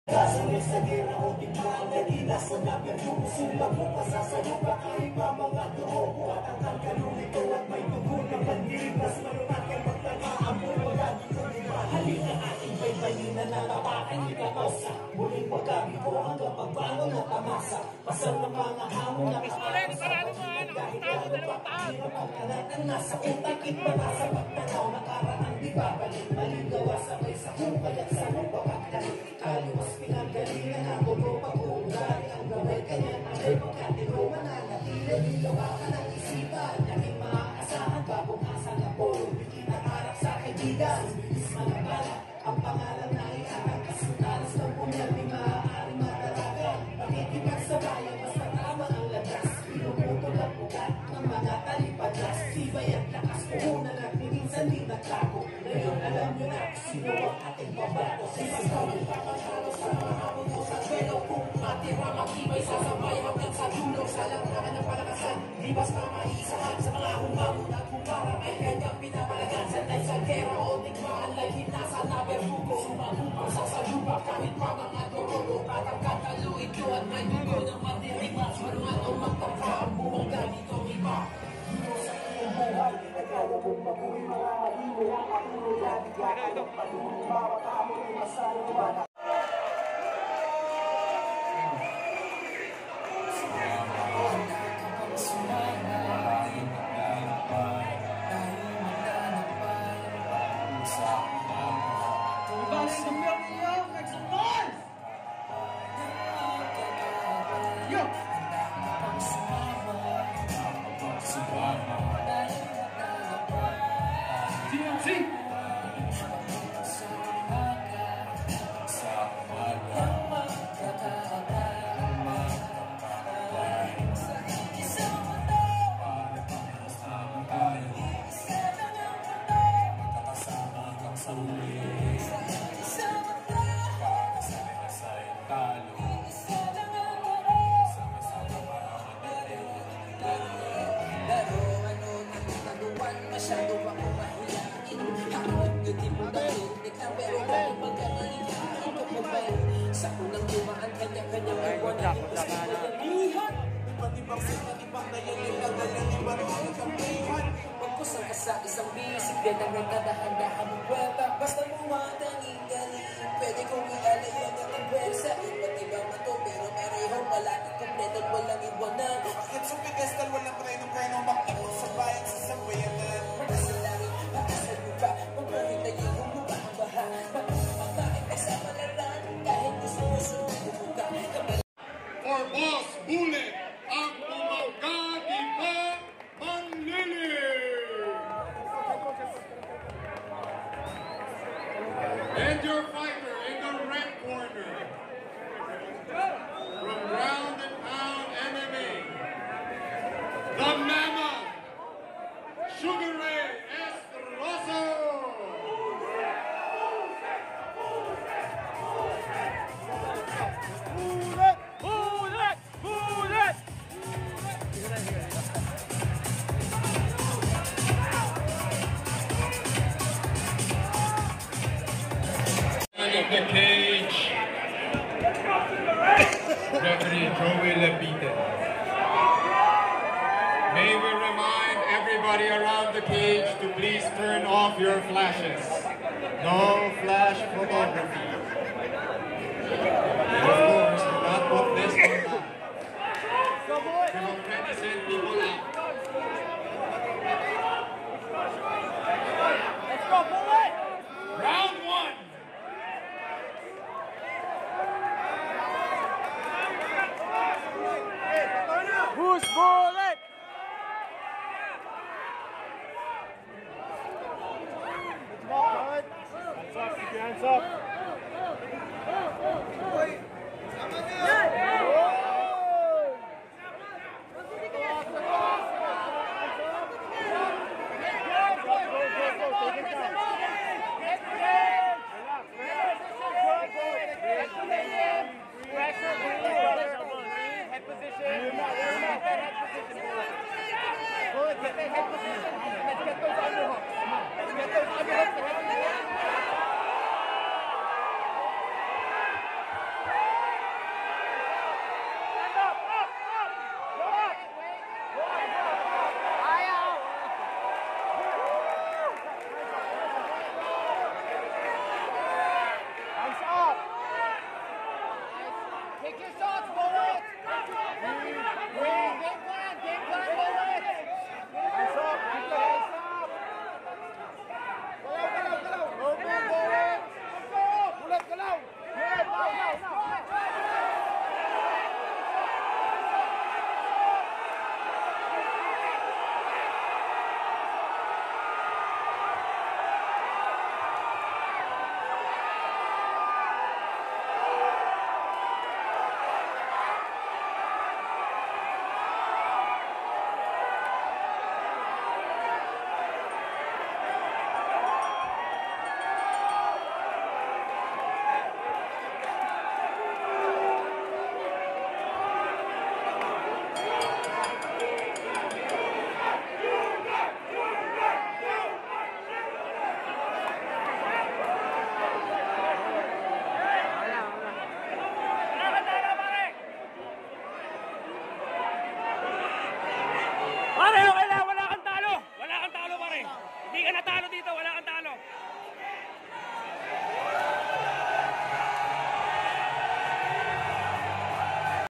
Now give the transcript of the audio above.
Kasunod sa gira o tigmaan na dinasa na perdumusula mo pasasayo ka kahit pa mga dugo at ang kalkalumito at may dugo na pandipas malungat kang magtamaan mo lagi ko diba halika ating baybayin na nalapakan ni Katosa muling pagkabigo hanggang pagbangon at amasa pasal na mga hamon na kaano sa pagkilan kahit ano pa hirap ang kanatan nasa utak at mga sa pagtanaw nakaraan di babalik maligawa sabay sa hukay at sa mapapagkalit kaliwas pinagalingan ako mo pag-uugari ang gawin kanya tayo pagkatiro mananatili nilawakan ang isipan naging maaasahan babungasa na po hindi kita harap sa kaibigan bilis manabala ang pangalan na iarang kasutalas ng punyal di maaaring matalagan pakikipag sa bayan basta tama ang lagas pinuputol ang ugat ng mga talipadas tibay at lakas puhunan at minsan di nagtago ngayon alam nyo na sino ang ating babato sa isang papatalo sa mga hamon mo sa swelo kung matira matibay sasabay hanggang sa dulo sa langaran ng palakasan di basta maisahan sa mga humamon at humara ay kanyang pinapalagan santay sa gera o tigmaan lagi nasa naberdugo sumagupang sa salupa kahit pa mga dorolo patang kataluid ko at may dugo ng matirimas marungan o magtangka ang bumangga dito iba dito sa iyong buhay nagkaya mong mabuhay mga mahilo ang aking nilagig ang palunin bawat hamon ay masaluman sa unang dumaan kanya-kanyang iwan na iwan matibang sa matibang na yan nilagalan ni Marunong kampihan magkusang ka sa isang bisig yan ang nagtadahan-dahan mong kwenta basta mumatanging galing pwede kong ialay ang ating pwersa matibang na to pero merehong malapit kompleto walang iwanan akit sa pedestal walang prenong makikot sa bayan sa sambayanan makasalangin makasal mo ba magpahitayin humupa ang baha magpapakain ay sa malaran kahit gusto bumuka for Boss Bullet ang Bumangga Diba Manlili and your fighter in the red corner from Ground and Pound MMA the Mammoth Sugar Ray Estroso. Of the cage, referee Joey Lebite. May we remind everybody around the cage to please turn off your flashes. No flash photography. And of course, do not put this online. We will already send people out. Let's go, Bullet! Round one. Who's Bullet? Hands up. Hindi ka natalo dito, wala kang talo.